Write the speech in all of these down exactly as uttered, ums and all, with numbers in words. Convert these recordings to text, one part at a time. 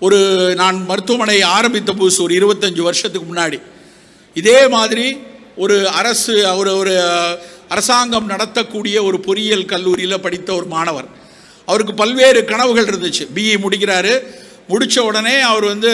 ஒரு நான் மருத்துவமனை ஆரம்பித்த புதுசு ஒரு இருபத்தஞ்சு வருஷத்துக்கு முன்னாடி இதே மாதிரி ஒரு அரசு ஒரு ஒரு அரசாங்கம் நடத்தக்கூடிய ஒரு பொறியியல் கல்லூரியில் படித்த ஒரு மாணவர். அவருக்கு பல்வேறு கனவுகள் இருந்துச்சு. பிஇ முடிக்கிறாரு. முடித்த உடனே அவர் வந்து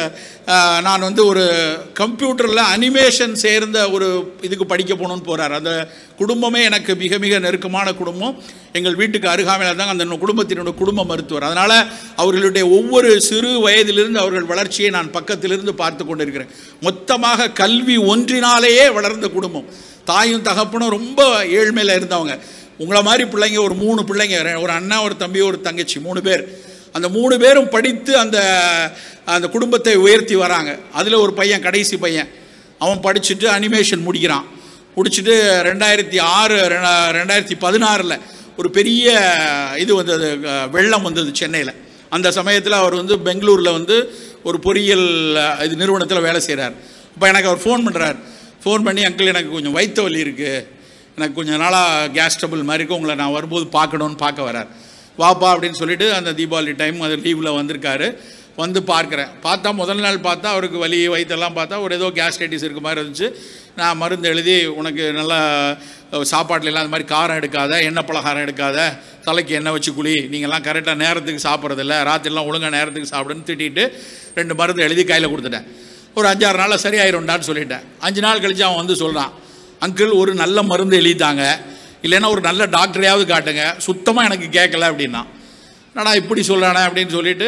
நான் வந்து ஒரு கம்ப்யூட்டரில் அனிமேஷன் சேர்ந்த ஒரு இதுக்கு படிக்க போகணுன்னு போகிறார். அந்த குடும்பமே எனக்கு மிக மிக நெருக்கமான குடும்பம். எங்கள் வீட்டுக்கு அருகாமையில் இருந்தாங்க அந்த குடும்பத்தினுடைய குடும்ப மருத்துவர். அதனால் அவர்களுடைய ஒவ்வொரு சிறு வயதிலிருந்து அவர்கள் வளர்ச்சியை நான் பக்கத்திலிருந்து பார்த்து கொண்டிருக்கிறேன். மொத்தமாக கல்வி ஒன்றினாலேயே வளர்ந்த குடும்பம். தாயும் தகப்பனும் ரொம்ப ஏழ்மையில் இருந்தவங்க. உங்களை மாதிரி பிள்ளைங்க ஒரு மூணு பிள்ளைங்க, ஒரு அண்ணா ஒரு தம்பி ஒரு தங்கச்சி, மூணு பேர். அந்த மூணு பேரும் படித்து அந்த அந்த குடும்பத்தை உயர்த்தி வராங்க. அதில் ஒரு பையன் கடைசி பையன் அவன் படிச்சுட்டு அனிமேஷன் முடிக்கிறான். முடிச்சுட்டு ரெண்டாயிரத்தி ஆறு ரெண்டாயிரத்தி பதினாறில் ஒரு பெரிய இது வந்தது, வெள்ளம் வந்தது சென்னையில். அந்த சமயத்தில் அவர் வந்து பெங்களூரில் வந்து ஒரு பொறியியல் இது நிறுவனத்தில் வேலை செய்கிறார். இப்போ எனக்கு அவர் ஃபோன் பண்ணுறார். ஃபோன் பண்ணி அங்கிள் எனக்கு கொஞ்சம் வயிற்று வலி இருக்குது, எனக்கு கொஞ்சம் நாளாக கேஸ் ட்ரபிள் மாதிரி இருக்கும், உங்களை நான் வரும்போது பார்க்கணுன்னு பார்க்க வரார். வாப்பா அப்படின்னு சொல்லிட்டு அந்த தீபாவளி டைம் அது லீவில் வந்திருக்காரு. வந்து பார்க்குறேன். பார்த்தா முதல் நாள் பார்த்தா அவருக்கு வலி வயிற்றெல்லாம் பார்த்தா ஒரு ஏதோ கேஸ்ட்ரைட்டிஸ் இருக்க மாதிரி இருந்துச்சு. நான் மருந்து எழுதி உனக்கு நல்லா சாப்பாட்டில் எல்லாம் அந்த மாதிரி காரம் எடுக்காத, எண்ணெய் பலகாரம் எடுக்காத, தலைக்கு எண்ணெய் வச்சு குழி, நீங்கள்லாம் கரெக்டாக நேரத்துக்கு சாப்பிட்றதில்ல, ராத்திரிலாம் ஒழுங்காக நேரத்துக்கு சாப்பிடுன்னு திட்டிட்டு ரெண்டு மருந்து எழுதி கையில் கொடுத்துட்டேன். ஒரு அஞ்சாறு நாளில் சரியாயிரும்டான்னு சொல்லிட்டேன். அஞ்சு நாள் கழித்து அவன் வந்து சொல்கிறான், அங்கிள் ஒரு நல்ல மருந்து எழுதிட்டாங்க, இல்லைன்னா ஒரு நல்ல டாக்டரையாவது காட்டுங்க, சுத்தமாக எனக்கு கேட்கல அப்படின்னா. நான் இப்படி சொல்கிறானே அப்படின்னு சொல்லிவிட்டு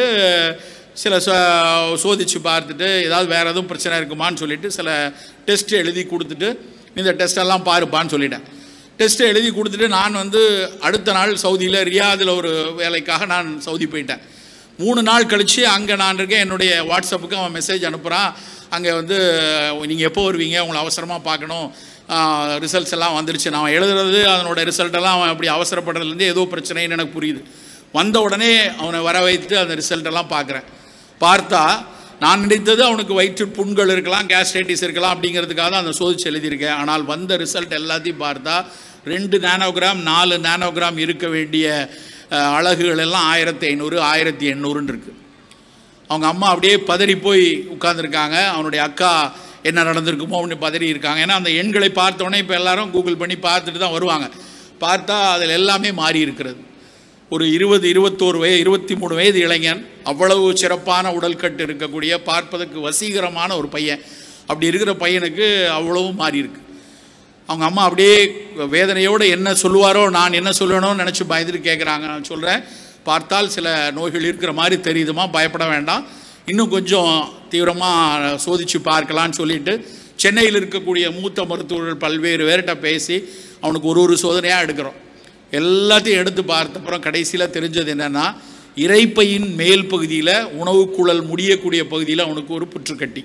சில சோதித்து பார்த்துட்டு ஏதாவது வேறு எதுவும் பிரச்சனை இருக்குமான்னு சொல்லிவிட்டு சில டெஸ்ட்டு எழுதி கொடுத்துட்டு இந்த டெஸ்ட்டெல்லாம் பாருப்பான்னு சொல்லிட்டேன். டெஸ்ட்டு எழுதி கொடுத்துட்டு நான் வந்து அடுத்த நாள் சவுதியில் ரியாதில் ஒரு வேலைக்காக நான் சவுதி போயிட்டேன். மூணு நாள் கழித்து அங்கே நான் இருக்கேன். என்னுடைய வாட்ஸ்அப்புக்கு அவன் மெசேஜ் அனுப்புகிறான். அங்கே வந்து நீங்கள் எப்போ வருவீங்க, உங்களை அவசரமாக பார்க்கணும், ரிசல்ட்ஸ் எல்லாம் வந்துருச்சு. நான் எழுதுறது அதனோட ரிசல்ட்டெல்லாம் அவன் அப்படி அவசரப்படுறதுலேருந்து ஏதோ பிரச்சனைன்னு எனக்கு புரியுது. வந்த உடனே அவனை வர வைத்து அந்த ரிசல்ட்டெல்லாம் பார்க்குறேன். பார்த்தா நான் நினைத்தது அவனுக்கு வயிற்று புண்கள் இருக்கலாம், கேஸ்ட்ரைட்டிஸ் இருக்கலாம் அப்படிங்கிறதுக்காக தான் அந்த சோதிச்சு எழுதியிருக்கேன். ஆனால் வந்த ரிசல்ட் எல்லாத்தையும் பார்த்தா ரெண்டு நானோகிராம் நாலு நானோகிராம் இருக்க வேண்டிய அழகுகள் எல்லாம் ஆயிரத்தி ஐநூறு ஆயிரத்தி எண்ணூறுன்னு இருக்குது. அவங்க அம்மா அப்படியே பதறி போய் உட்கார்ந்துருக்காங்க. அவனுடைய அக்கா என்ன நடந்திருக்குமோ அப்படின்னு பதறி இருக்காங்க. ஏன்னா அந்த எண்களை பார்த்தோன்னே இப்போ எல்லாரும் கூகுள் பண்ணி பார்த்துட்டு தான் வருவாங்க. பார்த்தா அதில் எல்லாமே மாறி இருக்கிறது. ஒரு இருபது இருபத்தோரு வயது இருபத்தி மூணு வயது இளைஞன், அவ்வளவு சிறப்பான உடல்கட்டு இருக்கக்கூடிய பார்ப்பதற்கு வசீகரமான ஒரு பையன். அப்படி இருக்கிற பையனுக்கு அவ்வளவும் மாறி இருக்கு. அவங்க அம்மா அப்படியே வேதனையோடு என்ன சொல்லுவாரோ, நான் என்ன சொல்லணும்னு நினச்சி பயந்துட்டு கேட்குறாங்க. நான் சொல்கிறேன், பார்த்தால் சில நோய்கள் இருக்கிற மாதிரி தெரியுதுமா, பயப்பட வேண்டாம், இன்னும் கொஞ்சம் தீவிரமாக சோதித்து பார்க்கலான்னு சொல்லிட்டு சென்னையில் இருக்கக்கூடிய மூத்த மருத்துவர்கள் பல்வேறு பேர்கிட்ட பேசி அவனுக்கு ஒரு ஒரு சோதனையாக எடுக்கிறோம். எல்லாத்தையும் எடுத்து பார்த்தப்புறம் கடைசியில் தெரிஞ்சது என்னென்னா, இறைப்பையின் மேல் பகுதியில் உணவுக்குழல் முடியக்கூடிய பகுதியில் அவனுக்கு ஒரு புற்றுக்கட்டி.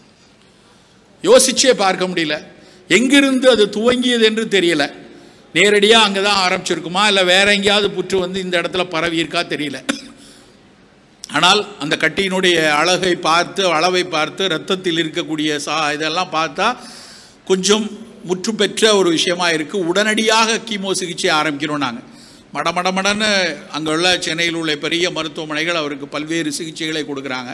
யோசிச்சே பார்க்க முடியல, எங்கிருந்து அது துவங்கியது என்று தெரியல. நேரடியாக அங்கே தான் ஆரம்பிச்சிருக்குமா இல்லை வேற எங்கேயாவது புற்று வந்து இந்த இடத்துல பரவி இருக்கா தெரியல. ஆனால் அந்த கட்டியினுடைய அழகை பார்த்து அளவை பார்த்து இரத்தத்தில் இருக்கக்கூடிய சா இதெல்லாம் பார்த்தா கொஞ்சம் முற்று பெற்ற ஒரு விஷயமா இருக்குது. உடனடியாக கீமோ சிகிச்சை ஆரம்பிக்கிறோம். நாங்கள் மடமடமடன்னு அங்கே உள்ள சென்னையில் உள்ள பெரிய மருத்துவமனைகள் அவருக்கு பல்வேறு சிகிச்சைகளை கொடுக்குறாங்க.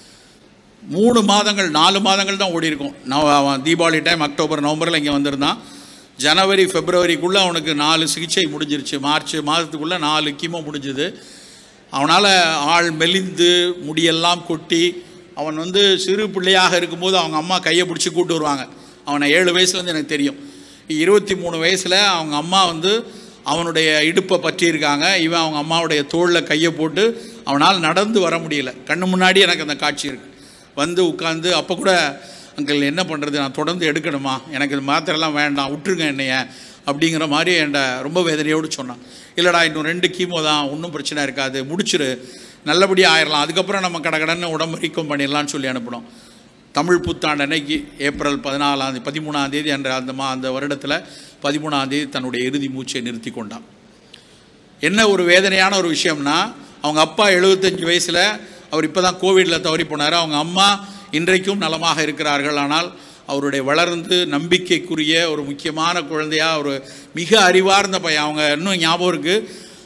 மூணு மாதங்கள் நாலு மாதங்கள் தான் ஓடி இருக்கும். நான் தீபாவளி டைம் அக்டோபர் நவம்பரில் இங்கே வந்திருந்தான். ஜனவரி பிப்ரவரிக்குள்ளே அவனுக்கு நாலு சிகிச்சை முடிஞ்சிருச்சு. மார்ச் மாதத்துக்குள்ளே நாலு கீமோ முடிஞ்சுது. அவனால் ஆள் மெலிந்து முடியெல்லாம் கொட்டி, அவன் வந்து சிறு பிள்ளையாக இருக்கும்போது அவங்க அம்மா கையை பிடிச்சி கூப்பிட்டு வருவாங்க. அவனை ஏழு வயசுலேருந்து எனக்கு தெரியும். இருபத்தி மூணு வயசில் அவங்க அம்மா வந்து அவனுடைய இடுப்பை பற்றியிருக்காங்க. இவன் அவங்க அம்மாவுடைய தோளில் கையை போட்டு அவனால் நடந்து வர முடியல. கண்ணு முன்னாடி எனக்கு அந்த காட்சி இருக்குது. வந்து உட்காந்து அப்போ கூட, அங்கிள் என்ன பண்ணுறது, நான் தொடர்ந்து எடுக்கணுமா, எனக்கு இது மாத்திரெல்லாம் வேண்டாம், விட்டுருங்க என்னைய அப்படிங்கிற மாதிரி என்கிட்ட ரொம்ப வேதனையோடு சொன்னான். இல்லைடா, இன்னும் ரெண்டு கீமோ தான், ஒன்றும் பிரச்சனை இருக்காது, முடிச்சிரு, நல்லபடியாக ஆயிடலாம், அதுக்கப்புறம் நம்ம கடகடன்னு உடம்பு ரீக்கம் பண்ணிடலான்னு சொல்லி அனுப்பினோம். தமிழ் புத்தாண்டு அன்னைக்கு ஏப்ரல் பதினாலாம் தேதி பதிமூணாம் தேதி என்ற அந்த மா அந்த வருடத்தில் பதிமூணாம் தேதி தன்னுடைய இறுதி மூச்சை நிறுத்தி கொண்டான். என்ன ஒரு வேதனையான ஒரு விஷயம்னா, அவங்க அப்பா எழுபத்தஞ்சு வயசில் அவர் இப்போ தான் கோவிடில் தவறி போனார். அவங்க அம்மா இன்றைக்கும் நலமாக இருக்கிறார்கள். ஆனால் அவருடைய வளர்ந்து நம்பிக்கைக்குரிய ஒரு முக்கியமான குழந்தையாக, ஒரு மிக அறிவார்ந்த பையன். அவங்க இன்னும் ஞாபகம் இருக்குது,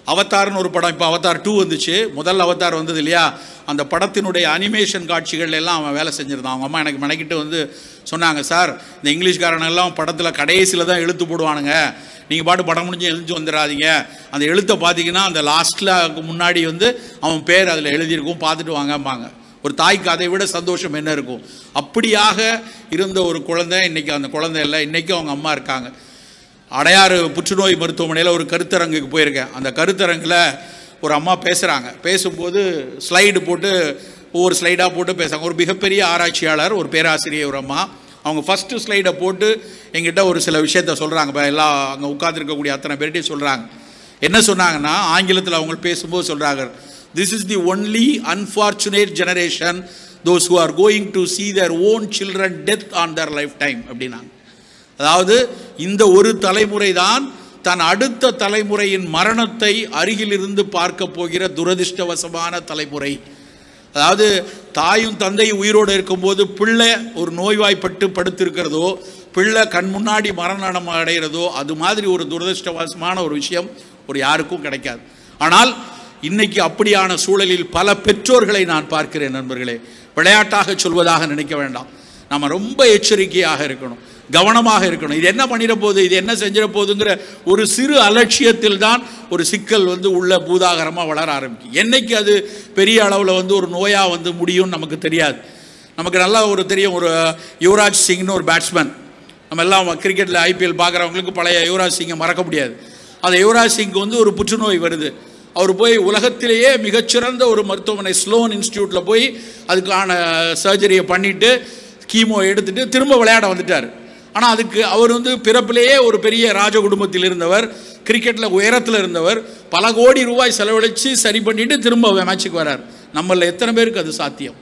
அவதார்னு ஒரு படம், இப்போ அவதார் டூ வந்துச்சு, முதல் அவதார் வந்தது இல்லையா, அந்த படத்தினுடைய அனிமேஷன் காட்சிகள் எல்லாம் அவன் வேலை செஞ்சுருந்தான். அவங்க அம்மா எனக்கு மெனக்கிட்டு வந்து சொன்னாங்க, சார் இந்த இங்கிலீஷ்காரனெல்லாம் படத்தில் கடைசியில் தான் எழுத்து போடுவானுங்க, நீங்கள் பாட்டு படம் முடிஞ்சு எழுந்து வந்துடாதீங்க, அந்த எழுத்தை பார்த்தீங்கன்னா அந்த லாஸ்ட்டில் முன்னாடி வந்து அவன் பேர் அதில் எழுதியிருக்கும், பார்த்துட்டு வாங்கம்பாங்க. ஒரு தாய்க்கு அதை விட சந்தோஷம் என்ன இருக்கும்? அப்படியாக இருந்த ஒரு குழந்தை இன்றைக்கி அந்த குழந்தை இல்லை, இன்றைக்கும் அவங்க அம்மா இருக்காங்க. அடையாறு புற்றுநோய் மருத்துவமனையில் ஒரு கருத்தரங்குக்கு போயிருக்கேன். அந்த கருத்தரங்கில் ஒரு அம்மா பேசுகிறாங்க. பேசும்போது ஸ்லைடு போட்டு ஒவ்வொரு ஸ்லைடாக போட்டு பேசுகிறாங்க. ஒரு மிகப்பெரிய ஆராய்ச்சியாளர், ஒரு பேராசிரியர், ஒரு அம்மா. அவங்க ஃபஸ்ட்டு ஸ்லைடை போட்டு எங்கிட்ட ஒரு சில விஷயத்த சொல்கிறாங்க. இப்போ எல்லாம் அங்கே உட்காந்துருக்கக்கூடிய அத்தனை பேர்கிட்டையும் சொல்கிறாங்க. என்ன சொன்னாங்கன்னா, ஆங்கிலத்தில் அவங்க பேசும்போது சொல்கிறாங்க, this is the only unfortunate generation those who are going to see their own children death on their lifetime அப்படின்னாங்க. அதாவது இந்த ஒரு தலைமுறை தான் தன் அடுத்த தலைமுறையின் மரணத்தை அருகிலிருந்து பார்க்க போகிற துரதிர்ஷ்டவசமான தலைமுறை. அதாவது தாயும் தந்தையும் உயிரோடு இருக்கும்போது பிள்ளை ஒரு நோய்வாய்ப்பட்டு படுத்திருக்கிறதோ, பிள்ளை கண் முன்னாடி மரணம் அடைகிறதோ, அது மாதிரி ஒரு துரதிர்ஷ்டவசமான ஒரு விஷயம் ஒரு யாருக்கும் கிடைக்காது. ஆனால் இன்னைக்கு அப்படியான சூழலில் பல பெற்றோர்களை நான் பார்க்கிறேன். நண்பர்களே, விளையாட்டாக சொல்வதாக நினைக்க வேண்டாம், நம்ம ரொம்ப எச்சரிக்கையாக இருக்கணும், கவனமாக இருக்கணும். இது என்ன பண்ணிட போகுது, இது என்ன செஞ்சிட போகுதுங்கிற ஒரு சிறு அலட்சியத்தில் தான் ஒரு சிக்கல் வந்து உள்ள பூதாகரமாக வளர ஆரம்பிக்கும். என்னைக்கு அது பெரிய அளவில் வந்து ஒரு நோயாக வந்து முடியும்னு நமக்கு தெரியாது. நமக்கு நல்லா ஒரு தெரியும், ஒரு யுவராஜ் சிங்னு ஒரு பேட்ஸ்மேன், நம்ம எல்லாம் கிரிக்கெட்டில் ஐபிஎல் பார்க்குறவங்களுக்கு பழைய யுவராஜ் சிங்கை மறக்க முடியாது. அந்த யுவராஜ் சிங்க்கு வந்து ஒரு புற்றுநோய் வருது. அவர் போய் உலகத்திலேயே மிகச்சிறந்த ஒரு மருத்துவமனை ஸ்லோன் இன்ஸ்டியூட்டில் போய் அதுக்கான சர்ஜரியை பண்ணிவிட்டு கீமோ எடுத்துகிட்டு திரும்ப விளையாட வந்துட்டார். ஆனால் அதுக்கு அவர் வந்து பிறப்பிலேயே ஒரு பெரிய ராஜ குடும்பத்தில் இருந்தவர், கிரிக்கெட்டில் உயரத்தில் இருந்தவர், பல கோடி ரூபாய் செலவழித்து சரி பண்ணிவிட்டு திரும்ப மேட்சுக்கு வரார். நம்மளில் எத்தனை பேருக்கு அது சாத்தியம்?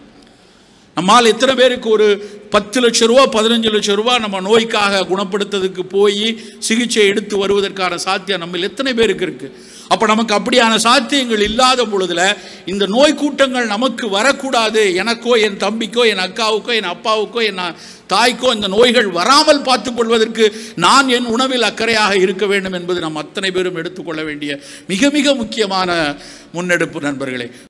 நம்மால் எத்தனை பேருக்கு ஒரு பத்து லட்ச ரூபா பதினஞ்சு லட்சம் ரூபா நம்ம நோய்க்காக குணப்படுத்துறதுக்கு போய் சிகிச்சை எடுத்து வருவதற்கான சாத்தியம் நம்ம எத்தனை பேருக்கு இருக்குது? அப்போ நமக்கு அப்படியான சாத்தியங்கள் இல்லாத பொழுதுல இந்த நோய் கூட்டங்கள் நமக்கு வரக்கூடாது, எனக்கோ என் தம்பிக்கோ என் அக்காவுக்கோ என் அப்பாவுக்கோ என் தாய்க்கோ இந்த நோய்கள் வராமல் பார்த்து கொள்வதற்கு நான் என் உணவில் அக்கறையாக இருக்க வேண்டும் என்பது நாம் அத்தனை பேரும் எடுத்துக்கொள்ள வேண்டிய மிக மிக முக்கியமான முன்னெடுப்பு. நண்பர்களே,